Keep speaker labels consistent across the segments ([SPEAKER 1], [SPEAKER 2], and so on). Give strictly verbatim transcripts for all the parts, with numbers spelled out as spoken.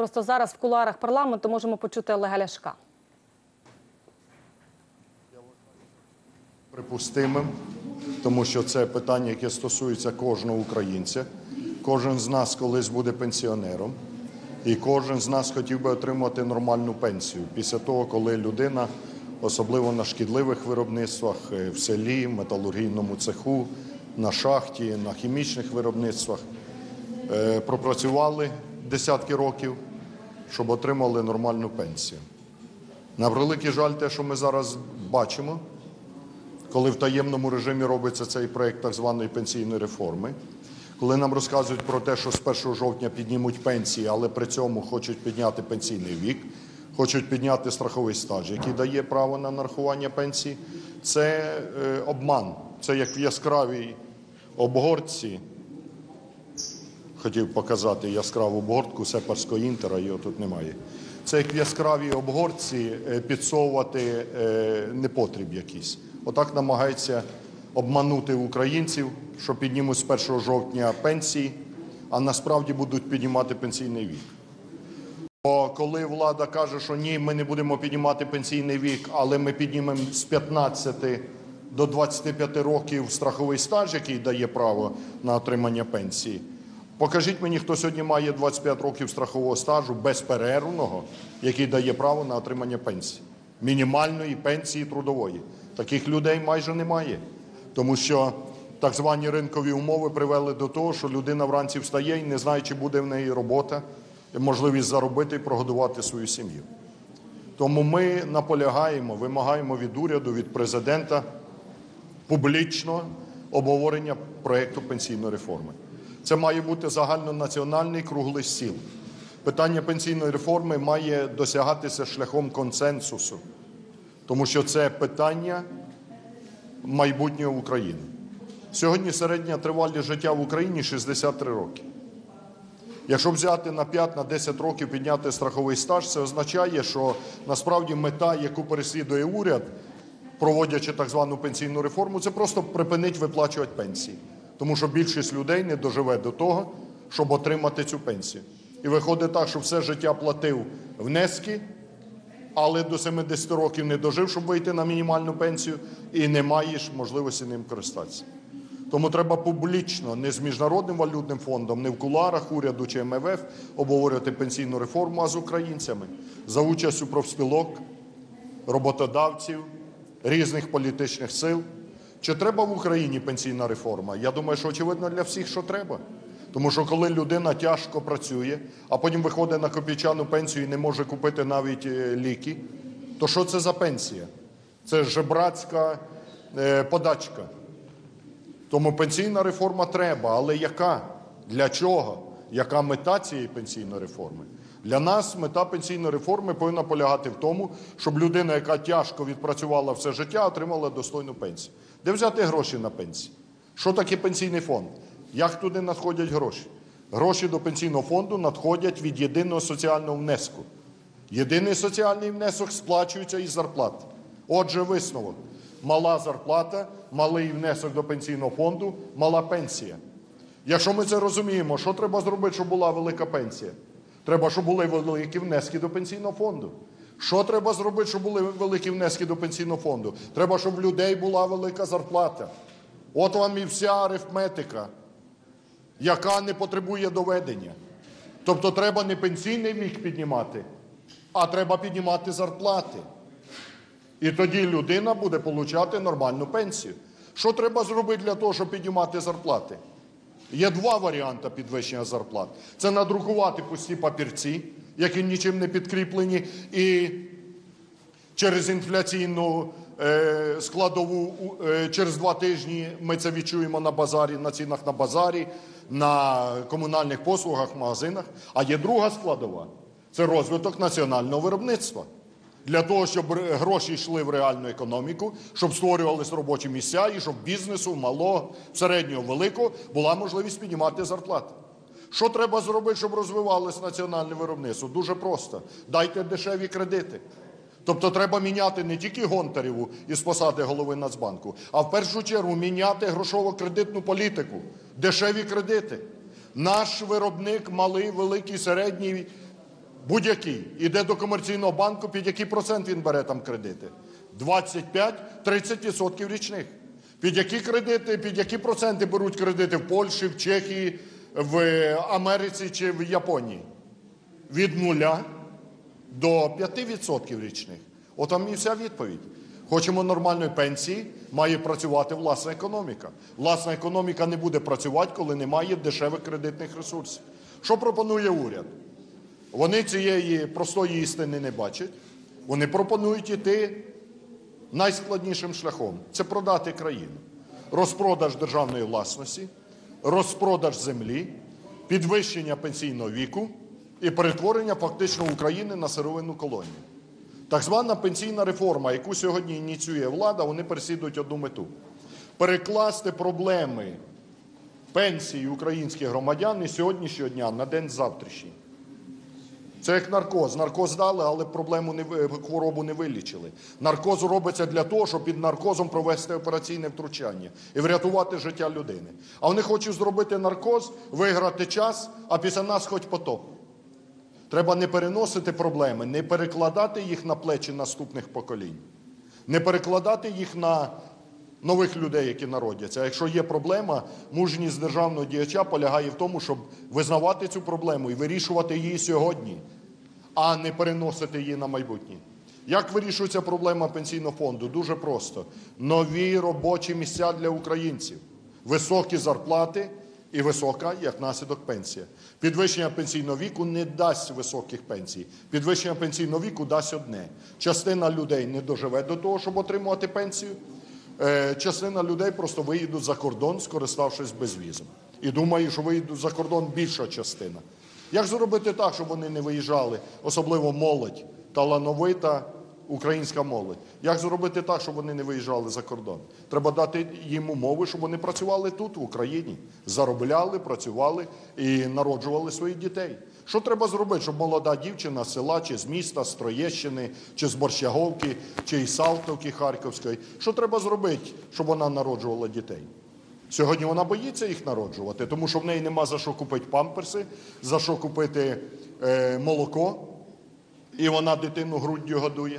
[SPEAKER 1] просто зараз в кулуарах парламенту можемо почути Олега Ляшка.
[SPEAKER 2] Припустимим, тому що це питання, яке стосується кожного українця. Кожен з нас колись буде пенсіонером, і кожен з нас хотів би отримати нормальну пенсію після того, коли людина, особливо на шкідливих виробництвах, в селі, в металургійному цеху, на шахті, на хімічних виробництвах, пропрацювали десятки років, щоб отримали нормальну пенсію. На превеликий жаль, те, що ми зараз бачимо, коли в таємному режимі робиться цей проєкт так званої пенсійної реформи, коли нам розказують про те, що з першого жовтня піднімуть пенсії, але при цьому хочуть підняти пенсійний вік, хочуть підняти страховий стаж, який дає право на нарахування пенсії, це е, обман. Це як в яскравій обгортці, хотів показати яскраву обгортку сепарського інтера, його тут немає. Це як в яскравій обгортці підсовувати е, непотріб якийсь. Отак намагається обманути українців, що піднімуть з першого жовтня пенсії, а насправді будуть піднімати пенсійний вік. Бо коли влада каже, що ні, ми не будемо піднімати пенсійний вік, але ми піднімемо з п'ятнадцяти до двадцяти п'яти років страховий стаж, який дає право на отримання пенсії, покажіть мені, хто сьогодні має двадцять п'ять років страхового стажу безперервного, який дає право на отримання пенсії. Мінімальної пенсії трудової. Таких людей майже немає. Тому що так звані ринкові умови привели до того, що людина вранці встає і не знає, чи буде в неї робота, можливість заробити і прогодувати свою сім'ю. Тому ми наполягаємо, вимагаємо від уряду, від президента публічного обговорення проєкту пенсійної реформи. Це має бути загальнонаціональний круглий стіл. Питання пенсійної реформи має досягатися шляхом консенсусу, тому що це питання майбутнього України. Сьогодні середня тривалість життя в Україні шістдесят три роки. Якщо взяти на п'ять-десять років підняти страховий стаж, це означає, що насправді мета, яку переслідує уряд, проводячи так звану пенсійну реформу, це просто припинить виплачувати пенсії. Тому що більшість людей не доживе до того, щоб отримати цю пенсію. І виходить так, що все життя платив внески, але до семидесяти років не дожив, щоб вийти на мінімальну пенсію, і не маєш можливості ним користатися. Тому треба публічно, не з Міжнародним валютним фондом, не в кулуарах уряду чи Ем Еф Еф обговорювати пенсійну реформу, а з українцями, за участю профспілок, роботодавців, різних політичних сил. Чи треба в Україні пенсійна реформа? Я думаю, що очевидно для всіх, що треба. Тому що коли людина тяжко працює, а потім виходить на копійчану пенсію і не може купити навіть ліки, то що це за пенсія? Це жебрацька е, подачка. Тому пенсійна реформа треба, але яка? Для чого? Яка мета цієї пенсійної реформи? Для нас мета пенсійної реформи повинна полягати в тому, щоб людина, яка тяжко відпрацювала все життя, отримала достойну пенсію. Де взяти гроші на пенсію? Що таке пенсійний фонд? Як туди надходять гроші? Гроші до пенсійного фонду надходять від єдиного соціального внеску. Єдиний соціальний внесок сплачується із зарплати. Отже, висновок. Мала зарплата, малий внесок до пенсійного фонду, мала пенсія. Якщо ми це розуміємо, що треба зробити, щоб була велика пенсія? Треба, щоб були великі внески до пенсійного фонду. Що треба зробити, щоб були великі внески до пенсійного фонду? Треба, щоб в людей була велика зарплата. От вам і вся арифметика, яка не потребує доведення. Тобто треба не пенсійний вік піднімати, а треба піднімати зарплати. І тоді людина буде отримати нормальну пенсію. Що треба зробити для того, щоб піднімати зарплати? Є два варіанти підвищення зарплат. Це надрукувати пусті папірці, які нічим не підкріплені, і через інфляційну е, складову е, через два тижні ми це відчуємо на базарі, на цінах на базарі, на комунальних послугах, магазинах. А є друга складова – це розвиток національного виробництва. Для того, щоб гроші йшли в реальну економіку, щоб створювалися робочі місця і щоб бізнесу, малого, середнього, великого, була можливість піднімати зарплати. Що треба зробити, щоб розвивалося національне виробництво? Дуже просто. Дайте дешеві кредити. Тобто треба міняти не тільки Гонтареву із посади голови Нацбанку, а в першу чергу міняти грошово-кредитну політику. Дешеві кредити. Наш виробник, малий, великий, середній, будь-який, іде до комерційного банку, під який процент він бере там кредити? двадцять п'ять - тридцять відсотків річних. Під які кредити, під які проценти беруть кредити в Польщі, в Чехії, в Америці чи в Японії? Від нуля до п'яти відсотків річних. От там і вся відповідь. Хочемо нормальної пенсії, має працювати власна економіка. Власна економіка не буде працювати, коли немає дешевих кредитних ресурсів. Що пропонує уряд? Вони цієї простої істини не бачать. Вони пропонують іти найскладнішим шляхом – це продати країну. Розпродаж державної власності, розпродаж землі, підвищення пенсійного віку і перетворення фактично України на сировинну колонію. Так звана пенсійна реформа, яку сьогодні ініціює влада, вони переслідують одну мету – перекласти проблеми пенсії українських громадян із сьогоднішнього дня на день завтрашній. Це як наркоз. Наркоз дали, але проблему не, хворобу не вилічили. Наркоз робиться для того, щоб під наркозом провести операційне втручання і врятувати життя людини. А вони хочуть зробити наркоз, виграти час, а після нас хоч потоп. Треба не переносити проблеми, не перекладати їх на плечі наступних поколінь. Не перекладати їх на нових людей, які народяться. А якщо є проблема, мужність державного діяча полягає в тому, щоб визнавати цю проблему і вирішувати її сьогодні, а не переносити її на майбутнє. Як вирішується проблема пенсійного фонду? Дуже просто. Нові робочі місця для українців, високі зарплати і висока, як наслідок, пенсія. Підвищення пенсійного віку не дасть високих пенсій. Підвищення пенсійного віку дасть одне. Частина людей не доживе до того, щоб отримувати пенсію. Частина людей просто виїдуть за кордон, скориставшись безвізом. І думаю, що виїдуть за кордон більша частина. Як зробити так, щоб вони не виїжджали, особливо молодь, талановита українська молодь? Як зробити так, щоб вони не виїжджали за кордон? Треба дати їм умови, щоб вони працювали тут, в Україні. Заробляли, працювали і народжували своїх дітей. Що треба зробити, щоб молода дівчина з села, чи з міста, з Троєщини, чи з Борщаговки, чи із Салтовки Харківської, що треба зробити, щоб вона народжувала дітей? Сьогодні вона боїться їх народжувати, тому що в неї нема за що купити памперси, за що купити е, молоко, і вона дитину груддю годує.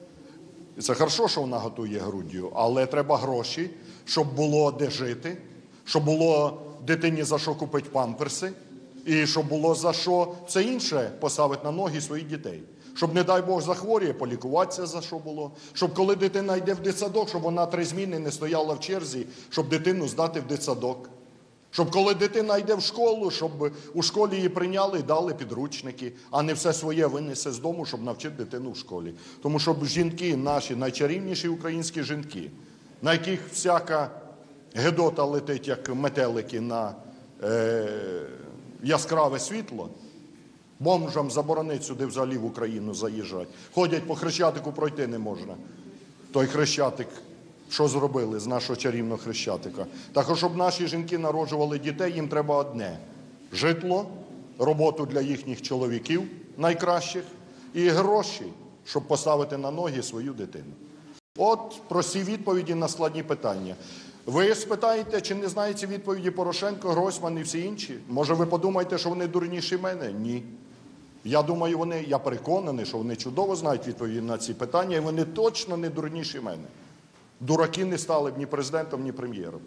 [SPEAKER 2] І це хорошо, що вона готує груддю, але треба гроші, щоб було де жити, щоб було дитині за що купити памперси, і щоб було за що все інше поставити на ноги своїх дітей. Щоб, не дай Бог, захворює, полікуватися за що було. Щоб, коли дитина йде в дитсадок, щоб вона три зміни не стояла в черзі, щоб дитину здати в дитсадок. Щоб, коли дитина йде в школу, щоб у школі її прийняли і дали підручники, а не все своє винесе з дому, щоб навчити дитину в школі. Тому що жінки наші, найчарівніші українські жінки, на яких всяка гедота летить, як метелики на е, яскраве світло, бомжам заборонить сюди взагалі в Україну заїжджати. Ходять по Хрещатику, пройти не можна. Той Хрещатик, що зробили з нашого чарівного Хрещатика? Так, щоб наші жінки народжували дітей, їм треба одне – житло, роботу для їхніх чоловіків найкращих і гроші, щоб поставити на ноги свою дитину. От прості відповіді на складні питання. Ви спитаєте, чи не знаєте відповіді Порошенко, Гройсман і всі інші? Може, ви подумаєте, що вони дурніші мене? Ні. Я думаю, вони, я переконаний, що вони чудово знають відповіді на ці питання, і вони точно не дурніші мене. Дураки не стали б ні президентом, ні прем'єром.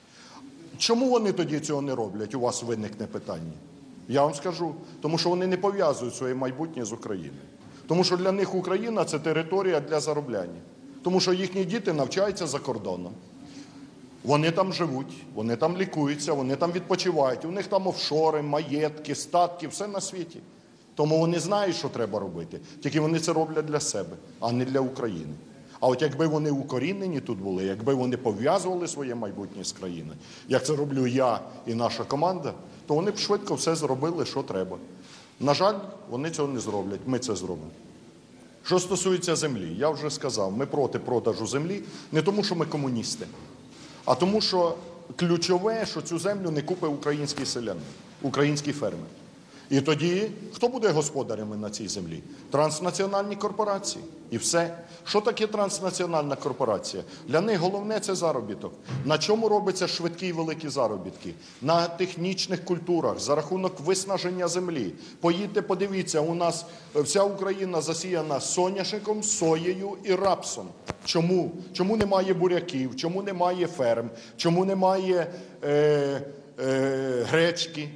[SPEAKER 2] Чому вони тоді цього не роблять? У вас виникне питання. Я вам скажу. Тому що вони не пов'язують своє майбутнє з Україною. Тому що для них Україна – це територія для заробляння. Тому що їхні діти навчаються за кордоном. Вони там живуть, вони там лікуються, вони там відпочивають. У них там офшори, маєтки, статки, все на світі. Тому вони знають, що треба робити. Тільки вони це роблять для себе, а не для України. А от якби вони укорінені тут були, якби вони пов'язували своє майбутнє з країною, як це роблю я і наша команда, то вони б швидко все зробили, що треба. На жаль, вони цього не зроблять, ми це зробимо. Що стосується землі, я вже сказав, ми проти продажу землі не тому, що ми комуністи, а тому, що ключове, що цю землю не купить український селянин, український фермер. І тоді хто буде господарями на цій землі? Транснаціональні корпорації. І все. Що таке транснаціональна корпорація? Для них головне – це заробіток. На чому робиться швидкі і великі заробітки? На технічних культурах, за рахунок виснаження землі. Поїдьте, подивіться, у нас вся Україна засіяна соняшником, соєю і рапсом. Чому? Чому немає буряків? Чому немає ферм? Чому немає е, е, гречки?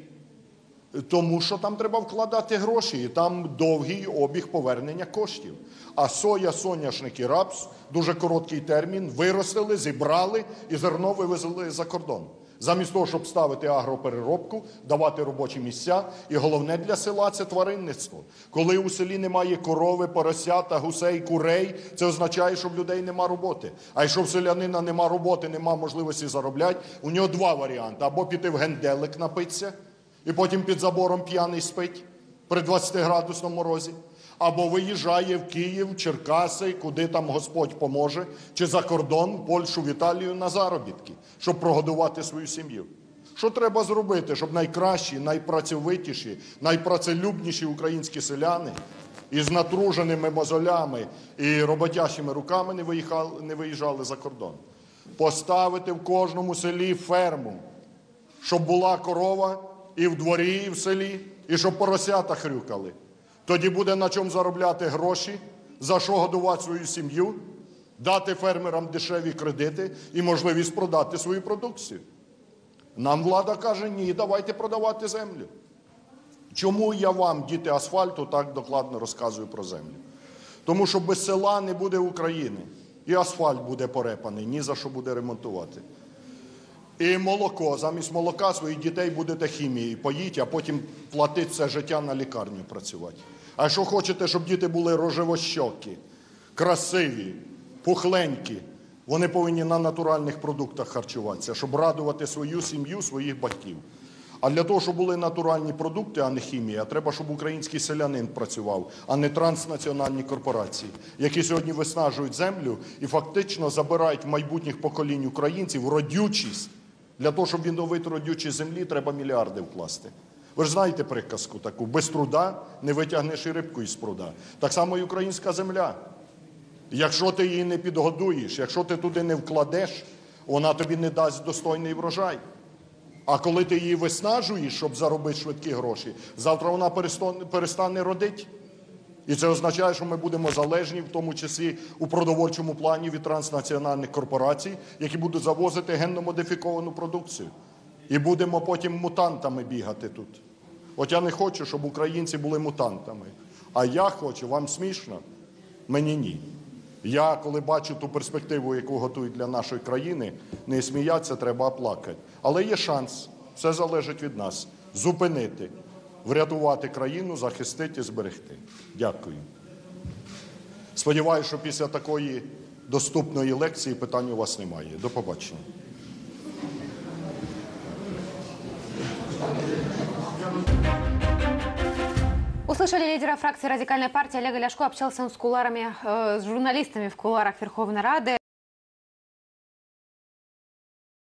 [SPEAKER 2] Тому що там треба вкладати гроші, і там довгий обіг повернення коштів. А соя, соняшник і рапс – дуже короткий термін, виростили, зібрали і зерно вивезли за кордон. Замість того, щоб ставити агропереробку, давати робочі місця. І головне для села – це тваринництво. Коли у селі немає корови, поросята, гусей, курей, це означає, що в людей нема роботи. А якщо в селянина нема роботи, нема можливості заробляти, у нього два варіанти. Або піти в генделик напитися, і потім під забором п'яний спить при двадцятиградусному морозі. Або виїжджає в Київ, Черкаси, куди там Господь поможе, чи за кордон, в Польщу, в Італію на заробітки, щоб прогодувати свою сім'ю. Що треба зробити, щоб найкращі, найпрацьовитіші, найпрацелюбніші українські селяни із натруженими мозолями і роботящими руками не виїхали, не виїжджали за кордон? Поставити в кожному селі ферму, щоб була корова і в дворі, і в селі, і щоб поросята хрюкали. Тоді буде на чому заробляти гроші, за що годувати свою сім'ю, дати фермерам дешеві кредити і можливість продати свою продукцію. Нам влада каже, ні, давайте продавати землю. Чому я вам, діти асфальту, так докладно розказую про землю? Тому що без села не буде України. І асфальт буде порепаний, ні за що буде ремонтувати. І молоко. Замість молока своїх дітей будете хімією поїть, а потім платити все життя на лікарню працювати. А якщо хочете, щоб діти були рожевощокі, красиві, пухленькі, вони повинні на натуральних продуктах харчуватися, щоб радувати свою сім'ю, своїх батьків. А для того, щоб були натуральні продукти, а не хімія, треба, щоб український селянин працював, а не транснаціональні корпорації, які сьогодні виснажують землю і фактично забирають в майбутніх поколінь українців родючість. Для того, щоб відновити родючість землі, треба мільярди вкласти. Ви ж знаєте приказку таку: без труда не витягнеш і рибку із пруда. Так само і українська земля. Якщо ти її не підгодуєш, якщо ти туди не вкладеш, вона тобі не дасть достойний врожай. А коли ти її виснажуєш, щоб заробити швидкі гроші, завтра вона перестане родити. І це означає, що ми будемо залежні, в тому числі у продовольчому плані, від транснаціональних корпорацій, які будуть завозити генно-модифіковану продукцію. І будемо потім мутантами бігати тут. От я не хочу, щоб українці були мутантами. А я хочу, вам смішно? Мені ні. Я, коли бачу ту перспективу, яку готують для нашої країни, не сміятися треба, а плакати. Але є шанс, все залежить від нас, зупинити, врятувати країну, захистити, зберегти. Дякую. Сподіваюся, що після такої доступної лекції питань у вас немає. До побачення.
[SPEAKER 3] Услышали, лидера фракции «Радикальная партия» Олега Ляшко общался он с кулуарами, э, с журналистами в кулуарах Верховной Рады.